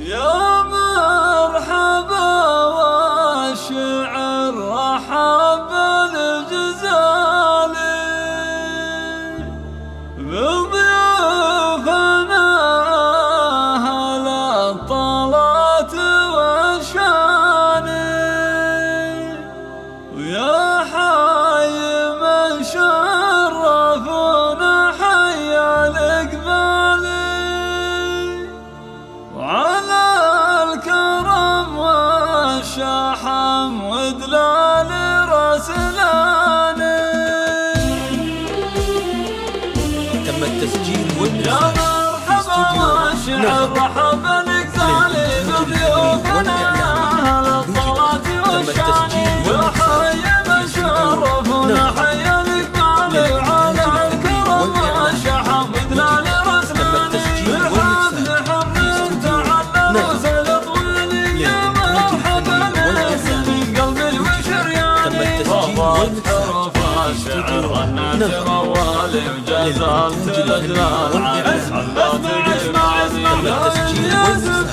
يا مرحبا والشعر رحب الجزالي بضيوفنا أهل الطلات والشاني ويا حي من شرفونا حي الإقبالي وعلى الكرم والشحم ودلال رسلاني تم التسجيل يا مرحبا والشعر رحب الإقبالي بضيوفنا أهل الطلات والشاني ويا حي من شرفونا حي الإقبالي وعلى الكرم والشحم ودلال رسلاني بالحمد حمد تعلم وزل طويلي يا مرحبا من قلبي وشرياني فضت حروف الشعر غنت موالي وجزلت الأجلال عرس حلت جسماني يا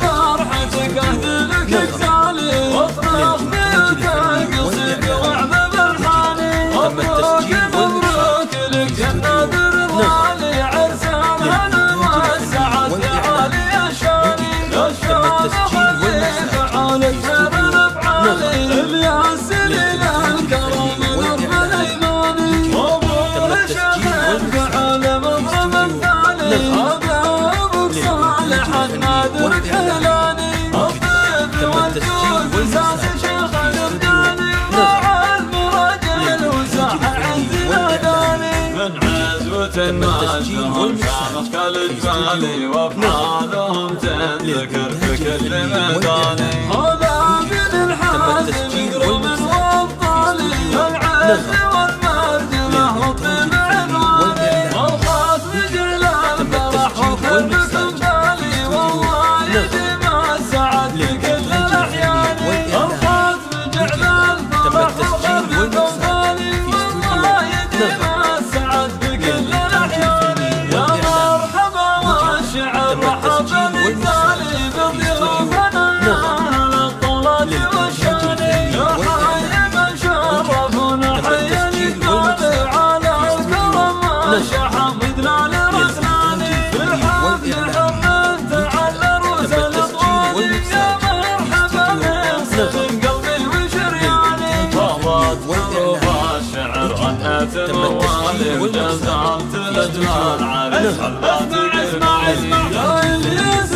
فرحتك أهدلك اكسالي واطرق بيك القصيد وعذب الحاني مبروك مبروك لك يا نادر الغالي عرسان هنا والسعد يا عالي يا شاني يا شوق خليك عالك خير الافعالي الياس ليلى الكرم نرفع الايماني مبروك شيخ فعال مضرب مثالي هذا ابوك صالح نادر الحلاني الطيب والجود اساس شيخ الابداني مع المراجل وساح عندي ناداني من عزوة ماجهم شامخ كالجبالي وافعالهم تنذكر في كل ميداني هذا من الحازم يقرب من وابطالي العز والمرد له الطيب عنواني والخاتم جعل الفرح وخير بكم بالي والله يديم السعد في كل الاحيان الخاتم جعل الفرح وخير بكم بالي والله يديم السعد في كل الاحيان يا مرحبا والشعر رحب الإقبالي بضيوفنا أهل الطلات والشاني يا حي من شرفونا حي الإقبالي على الكرم والشحم ودلال رسلاني بالحمد حمد تعلر وزل طوالي يا مرحبا من صدق قلبي وشرياني فضت حروف الشعر غنت موالي وجزلت الأجلال عرس حلت جسماني يا الياس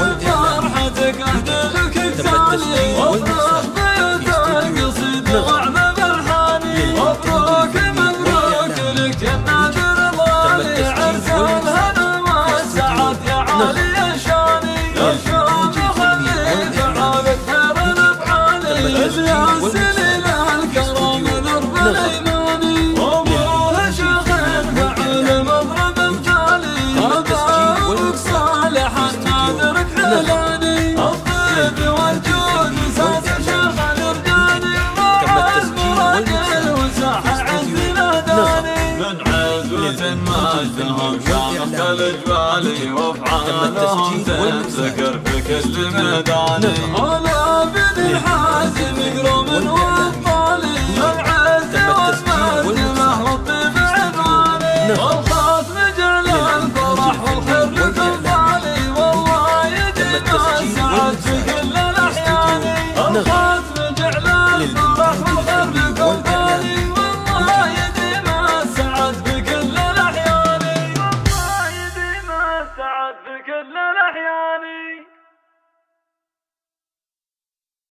فرحتك أهدلك اكسالي واطرق بيت القصيد وعذب الحاني مبروك مبروك لك يا نادر الغالي عرسان هنا والسعد يا عالي يا شاني يا شوق خليك عالك خير الافعالي الياس ليلى الكرم نرفع الايماني وابوه شيخ فعل مضرب مثالي هذا ابوك صالح نادر حلاني الطيب والجود اساس شيخ الابداني مع المراجل وساح عندي ناداني من عزوة ماجدهم شامخ كالجبالي وافعالهم تنذكر في كل ميداني هلا بن الحازم يقرب من وابطالي العز والمجد له الطيب عنواني والخاتم جعل الفرح والخير لكم بالي والله يديم السعد في كل الاحيان الخاتم جعل الفرح والخير لكم بالي والله يديم السعد في كل الاحيان والله يديم السعد في كل الاحيان